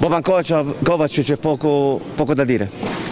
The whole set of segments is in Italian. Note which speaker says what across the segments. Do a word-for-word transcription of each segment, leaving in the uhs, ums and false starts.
Speaker 1: Boban Kovac c'è poco, poco da dire.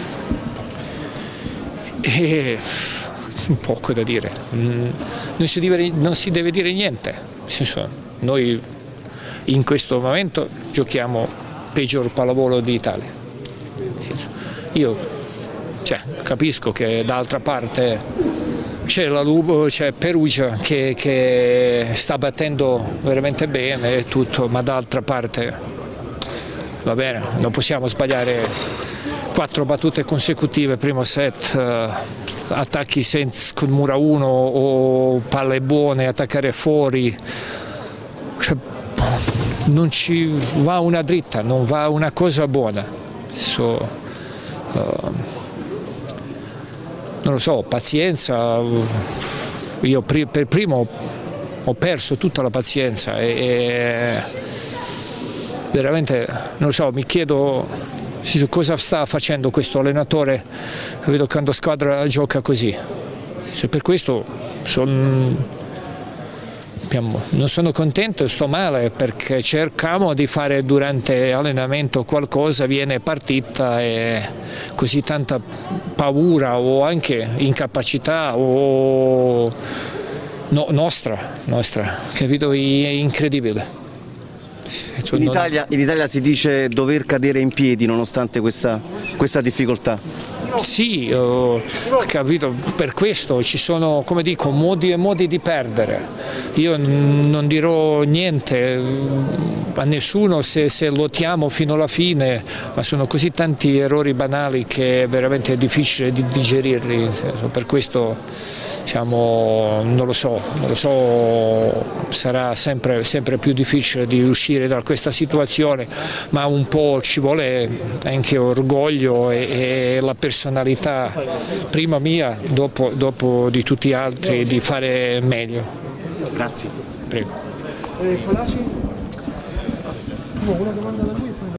Speaker 2: E, poco da dire, non si deve, non si deve dire niente, nel senso, noi in questo momento giochiamo peggior pallavolo d'Italia. Io cioè, capisco che d'altra parte c'è la Lubo, c'è Perugia che, che sta battendo veramente bene e tutto, ma d'altra parte va bene, non possiamo sbagliare quattro battute consecutive, primo set, uh, attacchi senza, con mura uno o palle buone, attaccare fuori, cioè, non ci va una dritta, non va una cosa buona. So, uh, non lo so, pazienza, io per primo ho perso tutta la pazienza e, e veramente, non lo so, mi chiedo cosa sta facendo questo allenatore, vedo quando la squadra gioca così. Per questo son, non sono contento, sto male perché cerchiamo di fare durante l'allenamento qualcosa, viene partita e così tanta paura o anche incapacità o no, nostra, nostra, che vedo è incredibile.
Speaker 1: In Italia, in Italia si dice dover cadere in piedi nonostante questa, questa difficoltà.
Speaker 2: Sì, ho capito, per questo ci sono, come dico, modi e modi di perdere. Io non dirò niente a nessuno se, se lottiamo fino alla fine, ma sono così tanti errori banali che è veramente difficile di digerirli. Per questo, diciamo, non lo so, non lo so, sarà sempre, sempre più difficile di uscire da questa situazione, ma un po' ci vuole anche orgoglio e, e la personalità, prima mia, dopo, dopo di tutti gli altri, di fare meglio.
Speaker 1: Grazie.
Speaker 2: Prego.
Speaker 3: Eh, Colaci? Una domanda da lui.